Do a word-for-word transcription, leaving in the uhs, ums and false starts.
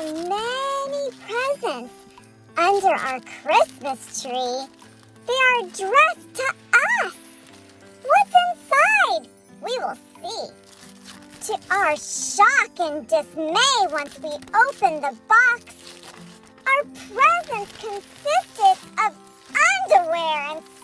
many presents under our Christmas tree. They are addressed to us. What's inside? We will see. To our shock and dismay once we opened the box, our presents consisted of underwear and